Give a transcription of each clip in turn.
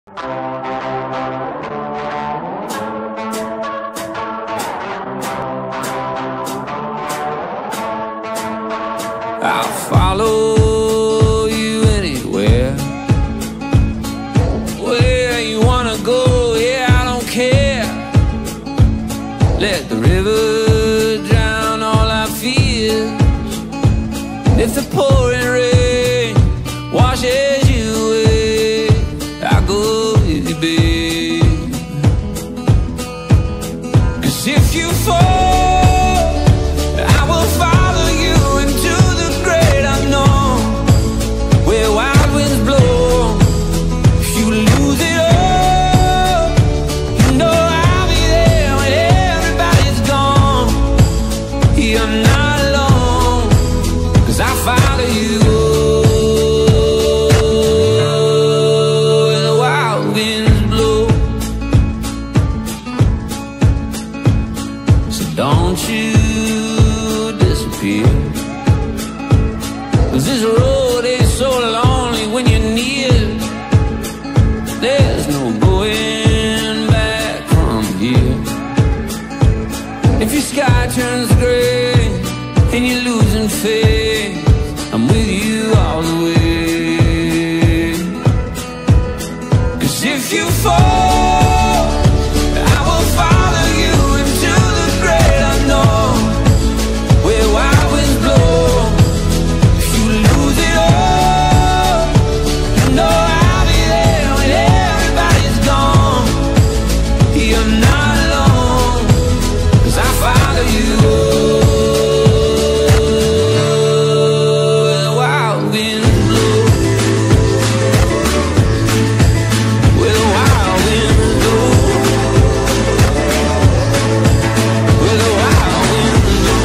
I'll follow you anywhere, where you wanna go, yeah, I don't care. Let the river drown all our fears. If the pouring rain washes you away, I'll go with you, babe. 'Cause if you fall, I will follow you into the great unknown, where wild winds blow. If you lose it all, you know I'll be there when everybody's gone. You're not alone, 'cause I follow you where the wild winds blow. So don't you disappear, 'cause this road ain't so lonely when you're near. There's no going back from here. If your sky turns gray and you're losing faith, I'm with you all the way. 'Cause if you fall, I will follow you into the great unknown, where wild winds blow. If you lose it all, you know I'll be there when everybody's gone. You're not alone, 'cause I follow you where the wild winds blow. Where the wild winds blow. Where the wild winds blow.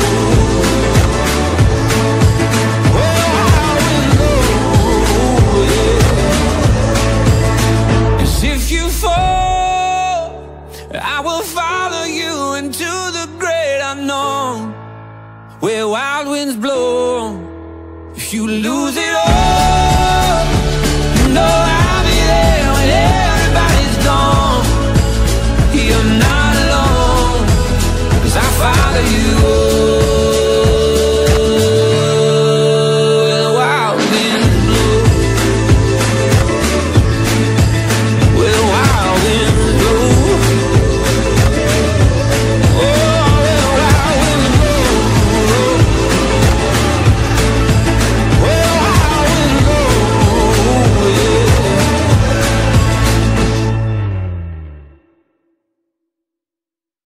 Where the wild winds blow, yeah. 'Cause if you fall, I will follow you into the great unknown, where wild winds blow. If you lose it all,